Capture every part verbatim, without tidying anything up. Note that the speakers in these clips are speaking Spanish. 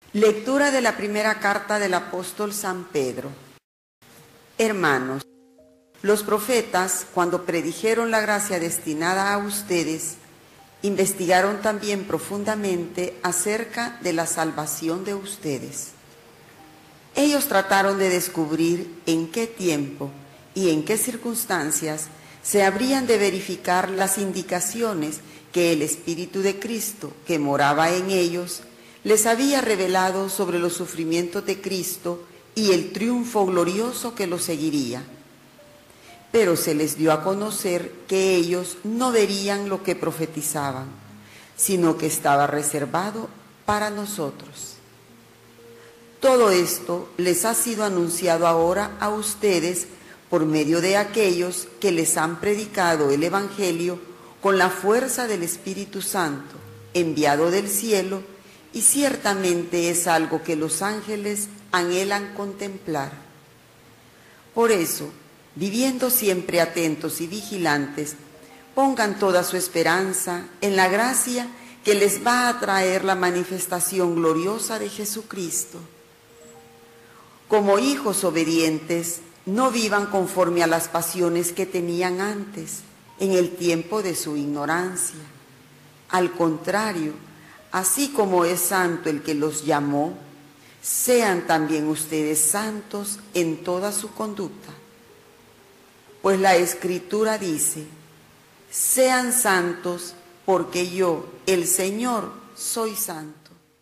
Lectura de la primera carta del apóstol San Pedro. Hermanos, los profetas, cuando predijeron la gracia destinada a ustedes, investigaron también profundamente acerca de la salvación de ustedes. Ellos trataron de descubrir en qué tiempo y en qué circunstancias se habrían de verificar las indicaciones que el Espíritu de Cristo, que moraba en ellos, les había revelado sobre los sufrimientos de Cristo y el triunfo glorioso que lo seguiría. Pero se les dio a conocer que ellos no verían lo que profetizaban, sino que estaba reservado para nosotros. Todo esto les ha sido anunciado ahora a ustedes por medio de aquellos que les han predicado el Evangelio con la fuerza del Espíritu Santo, enviado del cielo, y ciertamente es algo que los ángeles anhelan contemplar. Por eso, viviendo siempre atentos y vigilantes, pongan toda su esperanza en la gracia que les va a traer la manifestación gloriosa de Jesucristo. Como hijos obedientes, no vivan conforme a las pasiones que tenían antes, en el tiempo de su ignorancia. Al contrario, así como es santo el que los llamó, sean también ustedes santos en toda su conducta. Pues la Escritura dice: sean santos porque yo, el Señor, soy santo.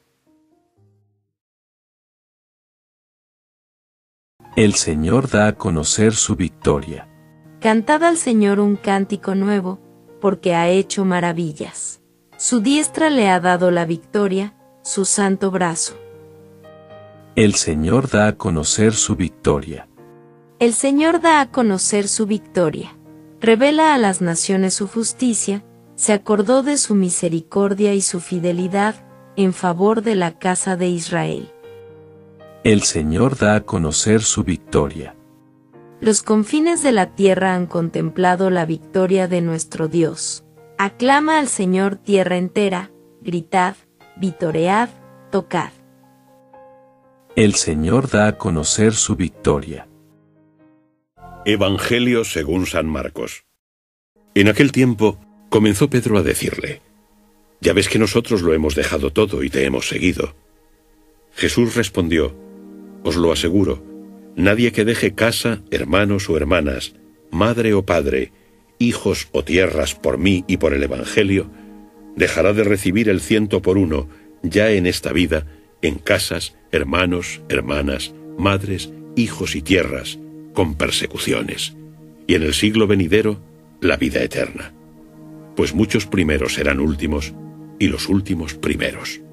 El Señor da a conocer su victoria. Cantad al Señor un cántico nuevo, porque ha hecho maravillas. Su diestra le ha dado la victoria, su santo brazo. El Señor da a conocer su victoria. El Señor da a conocer su victoria. Revela a las naciones su justicia, se acordó de su misericordia y su fidelidad en favor de la casa de Israel. El Señor da a conocer su victoria. Los confines de la tierra han contemplado la victoria de nuestro Dios. Aclama al Señor tierra entera, gritad, vitoread, tocad. El Señor da a conocer su victoria. Evangelio según San Marcos. En aquel tiempo comenzó Pedro a decirle: ya ves que nosotros lo hemos dejado todo y te hemos seguido. Jesús respondió: os lo aseguro, nadie que deje casa, hermanos o hermanas, madre o padre, hijos o tierras por mí y por el Evangelio, dejará de recibir el ciento por uno ya en esta vida, en casas, hermanos, hermanas, madres, hijos y tierras, con persecuciones, y en el siglo venidero, la vida eterna. Pues muchos primeros serán últimos, y los últimos primeros.